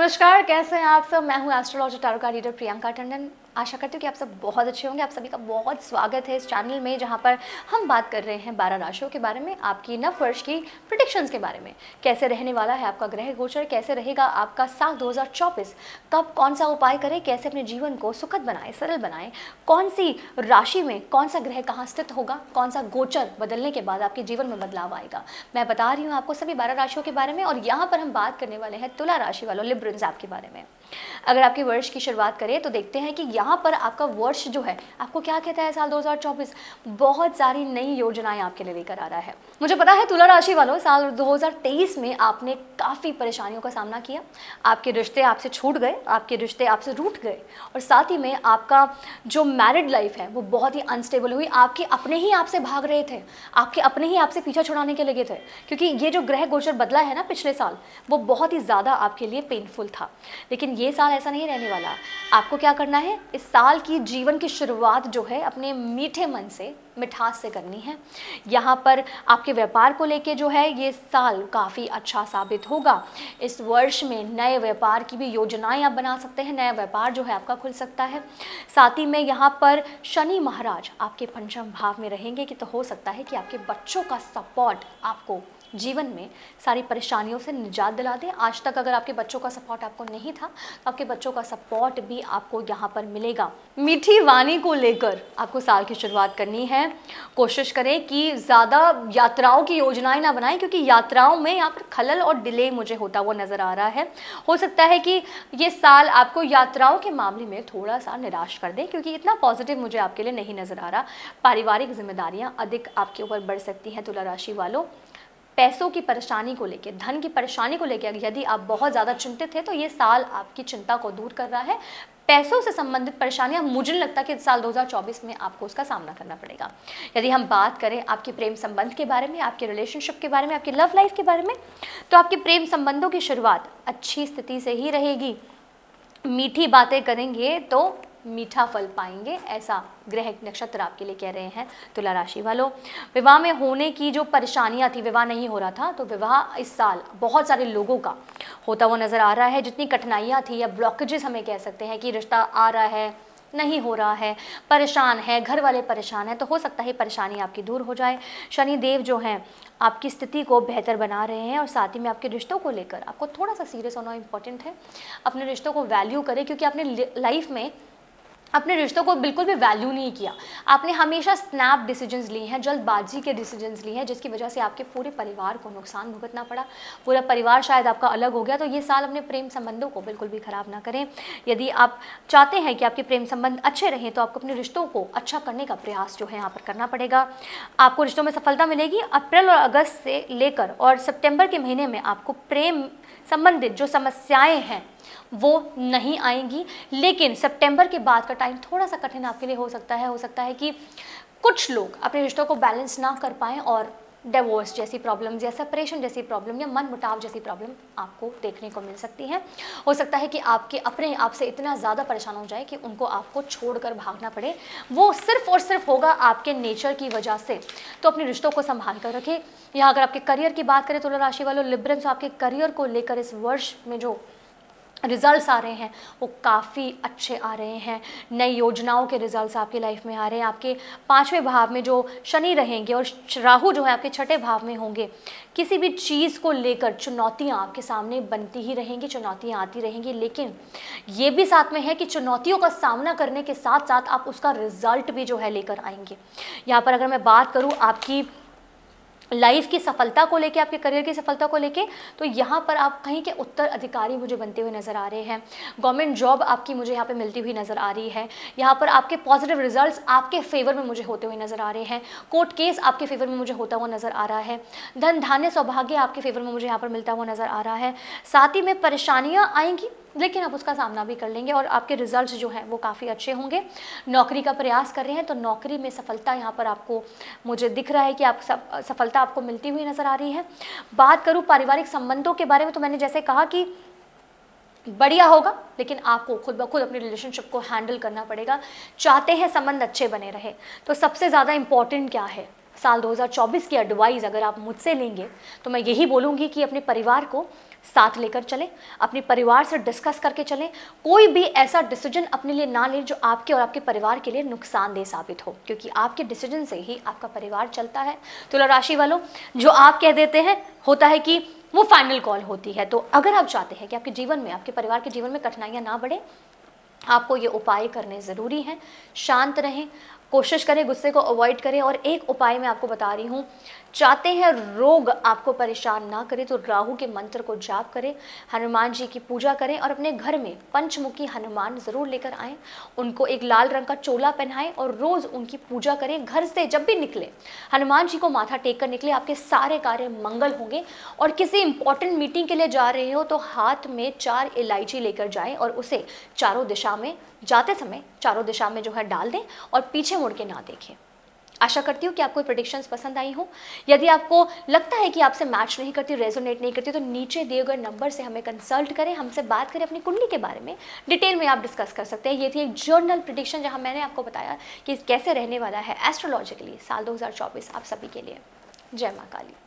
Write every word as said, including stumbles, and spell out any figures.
नमस्कार, कैसे हैं आप सब। मैं हूं astrologer tarot card reader Priyanka Tandon. आशा करती हूँ कि आप सब बहुत अच्छे होंगे। आप सभी का बहुत स्वागत है इस चैनल में, जहां पर हम बात कर रहे हैं बारह राशियों के बारे में, आपकी नव वर्ष की प्रेडिक्शंस के बारे में। कैसे रहने वाला है आपका ग्रह गोचर, कैसे रहेगा आपका साल दो हज़ार चौबीस, कब कौन सा उपाय करें, कैसे अपने जीवन को सुखद बनाएं, सरल बनाएं, कौन सी राशि में कौन सा ग्रह कहाँ स्थित होगा, कौन सा गोचर बदलने के बाद आपके जीवन में बदलाव आएगा। मैं बता रही हूँ आपको सभी बारह राशियों के बारे में। और यहाँ पर हम बात करने वाले हैं तुला राशि वालों, लिब्रन्स आपके बारे में। अगर आपके वर्ष की शुरुआत करें तो देखते हैं कि यहाँ पर आपका वर्ष जो है आपको क्या कहता है। साल दो हज़ार चौबीस बहुत सारी नई योजनाएं आपके लिए लेकर आ रहा है। मुझे पता है तुला राशि वालों, साल दो हज़ार तेईस में आपने काफ़ी परेशानियों का सामना किया। आपके रिश्ते आपसे छूट गए, आपके रिश्ते आपसे रूठ गए, और साथ ही में आपका जो मैरिड लाइफ है वो बहुत ही अनस्टेबल हुई। आपके अपने ही आपसे भाग रहे थे, आपके अपने ही आपसे पीछा छुड़ाने के लगे थे, क्योंकि ये जो ग्रह गोचर बदला है ना पिछले साल, वो बहुत ही ज़्यादा आपके लिए पेनफुल था। लेकिन ये साल ऐसा नहीं रहने वाला। आपको क्या करना है, इस साल की जीवन की शुरुआत जो है अपने मीठे मन से, मिठास से करनी है। यहाँ पर आपके व्यापार को लेके जो है ये साल काफ़ी अच्छा साबित होगा। इस वर्ष में नए व्यापार की भी योजनाएं आप बना सकते हैं, नया व्यापार जो है आपका खुल सकता है। साथ ही में यहाँ पर शनि महाराज आपके पंचम भाव में रहेंगे कि तो हो सकता है कि आपके बच्चों का सपोर्ट आपको जीवन में सारी परेशानियों से निजात दिला दें। आज तक अगर आपके बच्चों का सपोर्ट आपको नहीं था तो आपके बच्चों का सपोर्ट भी आपको यहाँ पर मिलेगा। मीठी वाणी को लेकर आपको साल की शुरुआत करनी है। कोशिश करें कि ज़्यादा यात्राओं की योजनाएं ना बनाएं, क्योंकि यात्राओं में यहाँ पर खलल और डिले मुझे होता हुआ नज़र आ रहा है। हो सकता है कि ये साल आपको यात्राओं के मामले में थोड़ा सा निराश कर दे, क्योंकि इतना पॉजिटिव मुझे आपके लिए नहीं नज़र आ रहा। पारिवारिक जिम्मेदारियाँ अधिक आपके ऊपर बढ़ सकती हैं तुला राशि वालों। पैसों की परेशानी को लेकर, धन की परेशानी को लेकर यदि आप बहुत ज़्यादा चिंतित हैं तो ये साल आपकी चिंता को दूर कर रहा है। पैसों से संबंधित परेशानियां, मुझे नहीं लगता कि इस साल दो हज़ार चौबीस में आपको उसका सामना करना पड़ेगा। यदि हम बात करें आपके प्रेम संबंध के बारे में, आपके रिलेशनशिप के बारे में, आपकी लव लाइफ के बारे में, तो आपके प्रेम संबंधों की शुरुआत अच्छी स्थिति से ही रहेगी। मीठी बातें करेंगे तो मीठा फल पाएंगे, ऐसा ग्रह नक्षत्र आपके लिए कह रहे हैं तुला राशि वालों। विवाह में होने की जो परेशानियां थी, विवाह नहीं हो रहा था, तो विवाह इस साल बहुत सारे लोगों का होता हुआ नज़र आ रहा है। जितनी कठिनाइयां थी या ब्लॉकेजेस हमें कह सकते हैं कि रिश्ता आ रहा है, नहीं हो रहा है, परेशान है, घर वाले परेशान हैं, तो हो सकता है परेशानी आपकी दूर हो जाए। शनि देव जो हैं आपकी स्थिति को बेहतर बना रहे हैं, और साथ ही में आपके रिश्तों को लेकर आपको थोड़ा सा सीरियस होना इंपॉर्टेंट है। अपने रिश्तों को वैल्यू करें, क्योंकि आपने लाइफ में अपने रिश्तों को बिल्कुल भी वैल्यू नहीं किया। आपने हमेशा स्नैप डिसीजंस लिए हैं, जल्दबाजी के डिसीजंस लिए हैं, जिसकी वजह से आपके पूरे परिवार को नुकसान भुगतना पड़ा। पूरा परिवार शायद आपका अलग हो गया। तो ये साल अपने प्रेम संबंधों को बिल्कुल भी खराब ना करें। यदि आप चाहते हैं कि आपके प्रेम संबंध अच्छे रहें तो आपको अपने रिश्तों को अच्छा करने का प्रयास जो है यहाँ पर करना पड़ेगा। आपको रिश्तों में सफलता मिलेगी। अप्रैल और अगस्त से लेकर और सितंबर के महीने में आपको प्रेम संबंधित जो समस्याएं हैं वो नहीं आएंगी। लेकिन सितंबर के बाद का टाइम थोड़ा सा कठिन आपके लिए हो सकता है। हो सकता है कि कुछ लोग अपने रिश्तों को बैलेंस ना कर पाएं और डिवोर्स जैसी प्रॉब्लम्स या सेपरेशन जैसी प्रॉब्लम या मन मुटाव जैसी प्रॉब्लम आपको देखने को मिल सकती है। हो सकता है कि आपके अपने आप से इतना ज़्यादा परेशान हो जाए कि उनको आपको छोड़कर भागना पड़े। वो सिर्फ और सिर्फ होगा आपके नेचर की वजह से। तो अपने रिश्तों को संभाल कर रखें। यहाँ अगर आपके करियर की बात करें तुला राशि वालों, लिब्रन्स, आपके करियर को लेकर इस वर्ष में जो रिजल्ट्स आ रहे हैं वो काफ़ी अच्छे आ रहे हैं। नई योजनाओं के रिजल्ट्स आपकी लाइफ में आ रहे हैं। आपके पाँचवें भाव में जो शनि रहेंगे और राहु जो है आपके छठे भाव में होंगे। किसी भी चीज़ को लेकर चुनौतियां आपके सामने बनती ही रहेंगी, चुनौतियां आती रहेंगी, लेकिन ये भी साथ में है कि चुनौतियों का सामना करने के साथ साथ आप उसका रिजल्ट भी जो है लेकर आएंगे। यहाँ पर अगर मैं बात करूँ आपकी लाइफ की सफलता को लेके, आपके करियर की सफलता को लेके, तो यहाँ पर आप कहीं के उत्तर अधिकारी मुझे बनते हुए नज़र आ रहे हैं। गवर्नमेंट जॉब आपकी मुझे यहाँ पे मिलती हुई नज़र आ रही है। यहाँ पर आपके पॉजिटिव रिजल्ट्स आपके फेवर में मुझे होते हुए नज़र आ रहे हैं। कोर्ट केस आपके फेवर में मुझे होता हुआ नज़र आ रहा है। धन धान्य सौभाग्य आपके फेवर में मुझे यहाँ पर मिलता हुआ नज़र आ रहा है। साथ ही में परेशानियाँ आएंगी, लेकिन आप उसका सामना भी कर लेंगे और आपके रिजल्ट्स जो हैं वो काफ़ी अच्छे होंगे। नौकरी का प्रयास कर रहे हैं तो नौकरी में सफलता यहाँ पर आपको मुझे दिख रहा है कि आप सब सफलता आपको मिलती हुई नज़र आ रही है। बात करूँ पारिवारिक संबंधों के बारे में, तो मैंने जैसे कहा कि बढ़िया होगा, लेकिन आपको खुद ब खुद अपनी रिलेशनशिप को हैंडल करना पड़ेगा। चाहते हैं संबंध अच्छे बने रहे तो सबसे ज़्यादा इम्पॉर्टेंट क्या है, साल दो हज़ार चौबीस की एडवाइस अगर आप मुझसे लेंगे तो मैं यही बोलूँगी कि अपने परिवार को साथ लेकर चलें, अपने परिवार से डिस्कस करके चलें, कोई भी ऐसा डिसीजन अपने लिए ना लें जो आपके और आपके परिवार के लिए नुकसानदेह साबित हो, क्योंकि आपके डिसीजन से ही आपका परिवार चलता है। तुला राशि वालों, जो आप कह देते हैं होता है कि वो फाइनल कॉल होती है। तो अगर आप चाहते हैं कि आपके जीवन में, आपके परिवार के जीवन में कठिनाइयाँ ना बढ़े, आपको ये उपाय करने ज़रूरी हैं। शांत रहें, कोशिश करें गुस्से को अवॉइड करें। और एक उपाय मैं आपको बता रही हूँ, चाहते हैं रोग आपको परेशान ना करे तो राहु के मंत्र को जाप करें, हनुमान जी की पूजा करें और अपने घर में पंचमुखी हनुमान ज़रूर लेकर आएँ, उनको एक लाल रंग का चोला पहनाएं और रोज़ उनकी पूजा करें। घर से जब भी निकले हनुमान जी को माथा टेक कर निकले, आपके सारे कार्य मंगल होंगे। और किसी इंपॉर्टेंट मीटिंग के लिए जा रहे हो तो हाथ में चार इलायची लेकर जाएं और उसे चारों दिशा में, जाते समय चारों दिशा में जो है डाल दें और पीछे मुड़ के ना देखें। आशा करती हूँ कि आपको प्रेडिक्शंस पसंद आई हो। यदि आपको लगता है कि आपसे मैच नहीं करती, रेजोनेट नहीं करती, तो नीचे दिए गए नंबर से हमें कंसल्ट करें, हमसे बात करें, अपनी कुंडली के बारे में डिटेल में आप डिस्कस कर सकते हैं। ये थी एक जर्नल प्रेडिक्शन जहाँ मैंने आपको बताया कि कैसे रहने वाला है एस्ट्रोलॉजिकली साल दो हज़ार चौबीस आप सभी के लिए। जय माँ काली।